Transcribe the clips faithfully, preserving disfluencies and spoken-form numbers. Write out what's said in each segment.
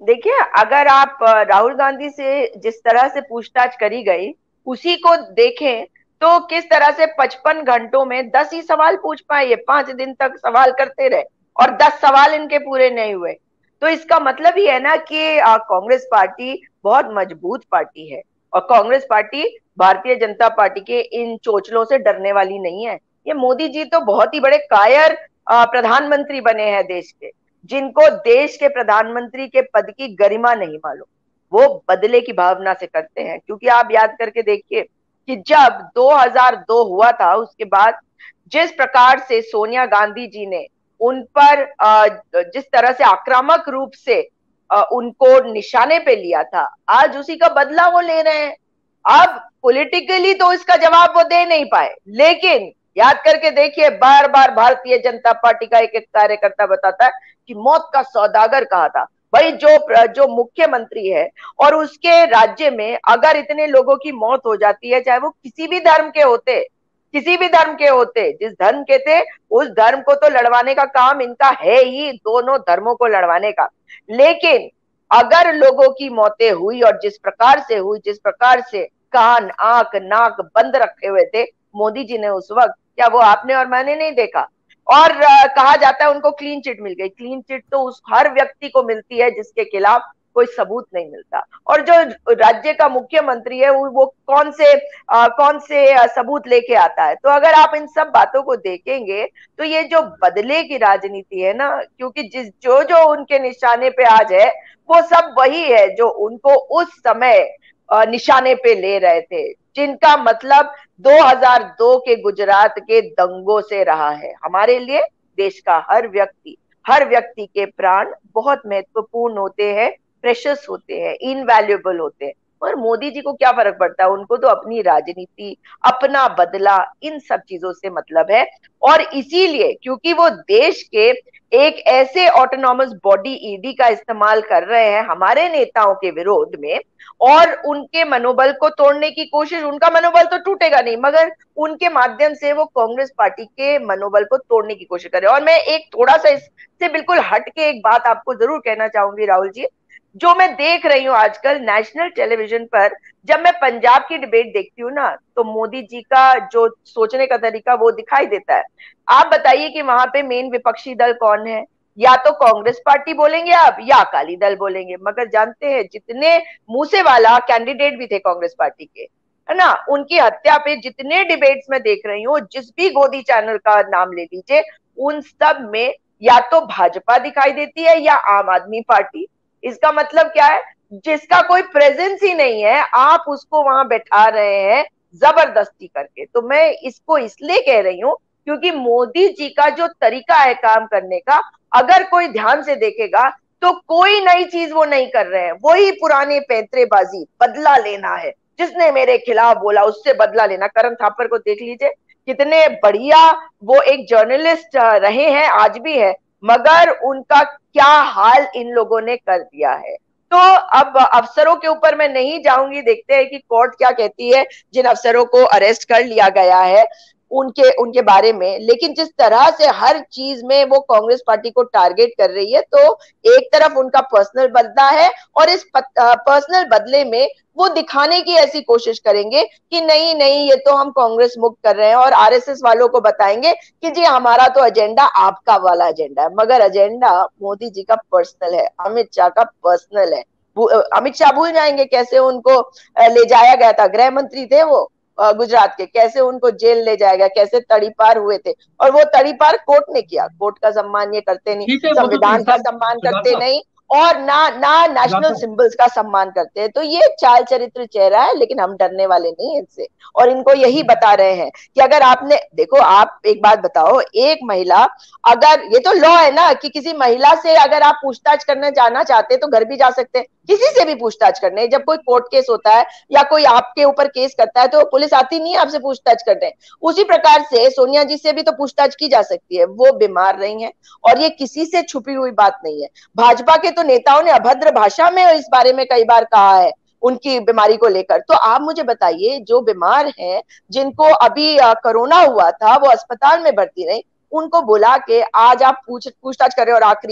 देखिए, अगर आप अ, राहुल गांधी से जिस तरह से पूछताछ करी गई उसी को देखें तो किस तरह से पचपन घंटों में दस ही सवाल पूछ पाए, ये पांच दिन तक सवाल करते रहे और दस सवाल इनके पूरे नहीं हुए। तो इसका मतलब ही है ना कि अ, कांग्रेस पार्टी बहुत मजबूत पार्टी है और कांग्रेस पार्टी भारतीय जनता पार्टी के इन चोचलों से डरने वाली नहीं है। ये मोदी जी तो बहुत ही बड़े कायर अ, प्रधानमंत्री बने हैं देश के, जिनको देश के प्रधानमंत्री के पद की गरिमा नहीं मालूम। वो बदले की भावना से करते हैं, क्योंकि आप याद करके देखिए कि जब दो हज़ार दो हुआ था उसके बाद जिस प्रकार से सोनिया गांधी जी ने उन पर अ, जिस तरह से आक्रामक रूप से अ, उनको निशाने पे लिया था, आज उसी का बदला वो ले रहे हैं। अब पॉलिटिकली तो इसका जवाब वो दे नहीं पाए, लेकिन याद करके देखिए, बार बार भारतीय जनता पार्टी का एक एक कार्यकर्ता बताता है कि मौत का सौदागर कहा था। भाई, जो जो मुख्यमंत्री है और उसके राज्य में अगर इतने लोगों की मौत हो जाती है, चाहे वो किसी भी धर्म के होते, किसी भी धर्म के होते, जिस धर्म के थे उस धर्म को तो लड़वाने का काम इनका है ही, दोनों धर्मों को लड़वाने का। लेकिन अगर लोगों की मौतें हुई और जिस प्रकार से हुई, जिस प्रकार से कान आंख नाक बंद रखे हुए थे मोदी जी ने उस वक्त, क्या वो आपने और मैंने नहीं देखा? और uh, कहा जाता है उनको क्लीन चिट मिल गई। क्लीन चिट तो उस हर व्यक्ति को मिलती है जिसके खिलाफ कोई सबूत नहीं मिलता। और जो राज्य का मुख्यमंत्री है वो, वो कौन से आ, कौन से आ, सबूत लेके आता है? तो अगर आप इन सब बातों को देखेंगे तो ये जो बदले की राजनीति है ना, क्योंकि जिस जो जो उनके निशाने पे आज है वो सब वही है जो उनको उस समय आ, निशाने पे ले रहे थे, जिनका मतलब दो हज़ार दो के गुजरात के दंगों से रहा है। हमारे लिए देश का हर व्यक्ति, हर व्यक्ति के प्राण बहुत महत्वपूर्ण होते हैं, प्रेशियस होते हैं, इनवैल्यूएबल होते हैं। और मोदी जी को क्या फर्क पड़ता है? उनको तो अपनी राजनीति, अपना बदला, इन सब चीजों से मतलब है। और इसीलिए क्योंकि वो देश के एक ऐसे ऑटोनॉमस बॉडी ईडी का इस्तेमाल कर रहे हैं हमारे नेताओं के विरोध में और उनके मनोबल को तोड़ने की कोशिश, उनका मनोबल तो टूटेगा नहीं मगर उनके माध्यम से वो कांग्रेस पार्टी के मनोबल को तोड़ने की कोशिश कर रहे हैं। और मैं एक थोड़ा सा इससे बिल्कुल हट के एक बात आपको जरूर कहना चाहूंगी राहुल जी, जो मैं देख रही हूँ आजकल नेशनल टेलीविजन पर, जब मैं पंजाब की डिबेट देखती हूँ ना तो मोदी जी का जो सोचने का तरीका वो दिखाई देता है। आप बताइए कि वहां पे मेन विपक्षी दल कौन है? या तो कांग्रेस पार्टी बोलेंगे आप या अकाली दल बोलेंगे, मगर जानते हैं जितने मूसेवाला कैंडिडेट भी थे कांग्रेस पार्टी के, है ना, उनकी हत्या पे जितने डिबेट्स में देख रही हूँ, जिस भी गोदी चैनल का नाम ले लीजिए, उन सब में या तो भाजपा दिखाई देती है या आम आदमी पार्टी। इसका मतलब क्या है? जिसका कोई प्रेजेंस ही नहीं है आप उसको वहां बैठा रहे हैं जबरदस्ती करके। तो मैं इसको इसलिए कह रही हूँ क्योंकि मोदी जी का जो तरीका है काम करने का, अगर कोई ध्यान से देखेगा तो कोई नई चीज वो नहीं कर रहे हैं, वही पुराने पैंतरेबाजी, बदला लेना है। जिसने मेरे खिलाफ बोला उससे बदला लेना। करण थापर को देख लीजिए, कितने बढ़िया वो एक जर्नलिस्ट रहे हैं, आज भी है, मगर उनका क्या हाल इन लोगों ने कर दिया है। तो अब अफसरों के ऊपर मैं नहीं जाऊंगी, देखते हैं कि कोर्ट क्या कहती है जिन अफसरों को अरेस्ट कर लिया गया है उनके उनके बारे में। लेकिन जिस तरह से हर चीज में वो कांग्रेस पार्टी को टारगेट कर रही है, तो एक तरफ उनका पर्सनल बदला है और इस पर्सनल बदले में वो दिखाने की ऐसी कोशिश करेंगे कि नहीं नहीं ये तो हम कांग्रेस मुक्त कर रहे हैं, और आरएसएस वालों को बताएंगे कि जी हमारा तो एजेंडा आपका वाला एजेंडा है, मगर एजेंडा मोदी जी का पर्सनल है, अमित शाह का पर्सनल है। अमित शाह भूल जाएंगे कैसे उनको ले जाया गया था, गृह मंत्री थे वो गुजरात के, कैसे उनको जेल ले जाएगा, कैसे तड़ीपार हुए थे। और वो तड़ीपार कोर्ट ने किया। कोर्ट का सम्मान ये करते नहीं, ठीक है, वो तो संविधान का सम्मान करते नहीं, और ना ना नेशनल सिंबल्स का सम्मान करते हैं। तो ये चाल चरित्र चेहरा है, लेकिन हम डरने वाले नहीं इनसे। और इनको यही बता रहे हैं कि अगर आपने देखो, आप एक बात बताओ, एक महिला, अगर ये तो लॉ है ना कि किसी महिला से अगर आप पूछताछ करने जाना चाहते हैं तो घर भी जा सकते हैं, किसी से भी पूछताछ करने। जब कोई कोर्ट केस होता है या कोई आपके ऊपर केस करता है तो पुलिस आती नहीं है आपसे पूछताछ करने। उसी प्रकार से सोनिया जी से भी तो पूछताछ की जा सकती है, वो बीमार रही हैं और ये किसी से छुपी हुई बात नहीं है। भाजपा के तो नेताओं ने अभद्र भाषा में इस बारे में कई बार कहा है उनकी बीमारी को लेकर। तो आप मुझे बताइए, जो बीमार हैं, जिनको अभी कोरोना हुआ था, वो अस्पताल में भर्ती रही, उनको बुला के आज आप पूछ पूछताछ कर रहे हो। और आखिरी बात,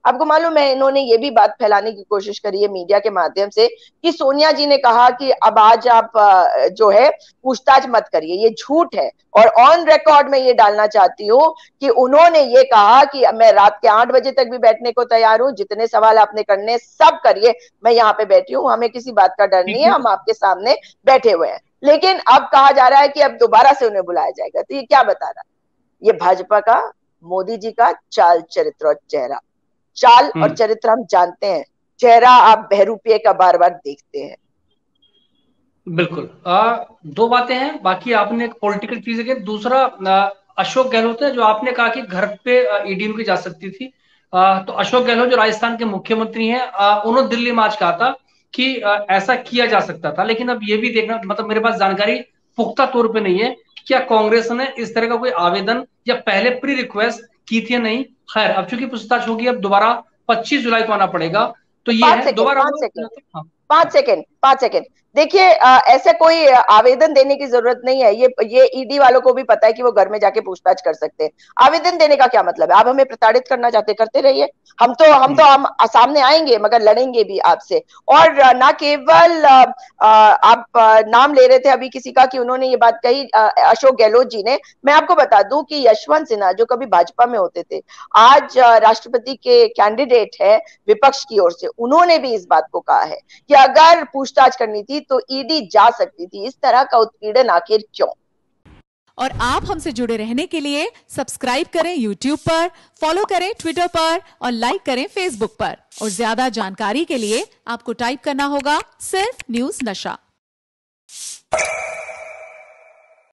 आपको मालूम है इन्होंने ये भी बात फैलाने की कोशिश करी है मीडिया के माध्यम से कि सोनिया जी ने कहा कि अब आज आप जो है पूछताछ मत करिए, ये झूठ है। और ऑन रिकॉर्ड में ये डालना चाहती हूँ कि उन्होंने ये कहा कि मैं रात के आठ बजे तक भी बैठने को तैयार हूँ, जितने सवाल आपने करने सब करिए, मैं यहाँ पे बैठी हूँ, हमें किसी बात का डर नहीं है, हम आपके सामने बैठे हुए हैं। लेकिन अब कहा जा रहा है कि अब दोबारा से उन्हें बुलाया जाएगा। तो ये क्या बता रहा है? ये भाजपा का, मोदी जी का चाल, चरित्र और चेहरा। चाल और चरित्र हम जानते हैं, चेहरा आप बहरूपिये का बार बार देखते हैं। बिल्कुल। आ, दो बातें हैं, बाकी आपने एक पॉलिटिकल चीज है। दूसरा आ, अशोक गहलोत है, जो आपने कहा कि घर पे ईडी उनकी जा सकती थी। आ, तो अशोक गहलोत जो राजस्थान के मुख्यमंत्री हैं, उन्होंने दिल्ली में आज कहा था कि आ, ऐसा किया जा सकता था। लेकिन अब ये भी देखना, मतलब मेरे पास जानकारी पुख्ता तौर पे नहीं है क्या कांग्रेस ने इस तरह का कोई आवेदन या पहले प्री रिक्वेस्ट की थी या नहीं। खैर, अब चूंकि पूछताछ होगी, अब दोबारा पच्चीस जुलाई को आना पड़ेगा। तो ये पांच है सेकेंड दोबारा। पांच सेकेंड पांच सेकेंड पांच सेकेंड देखिए, ऐसे कोई आवेदन देने की जरूरत नहीं है। ये ये ईडी वालों को भी पता है कि वो घर में जाके पूछताछ कर सकते हैं। आवेदन देने का क्या मतलब है? आप हमें प्रताड़ित करना चाहते, करते रहिए, हम तो हम तो हम सामने आएंगे, मगर लड़ेंगे भी आपसे। और ना केवल आप नाम ले रहे थे अभी किसी का कि उन्होंने ये बात कही, अशोक गहलोत जी ने। मैं आपको बता दूं कि यशवंत सिन्हा जो कभी भाजपा में होते थे, आज राष्ट्रपति के कैंडिडेट है विपक्ष की ओर से, उन्होंने भी इस बात को कहा है कि अगर पूछताछ करनी थी तो ईडी जा सकती थी। इस तरह का उत्पीड़न आखिर क्यों? और आप हमसे जुड़े रहने के लिए सब्सक्राइब करें यूट्यूब पर, फॉलो करें ट्विटर पर और लाइक करें फेसबुक पर। और ज्यादा जानकारी के लिए आपको टाइप करना होगा सिर्फ न्यूज नशा।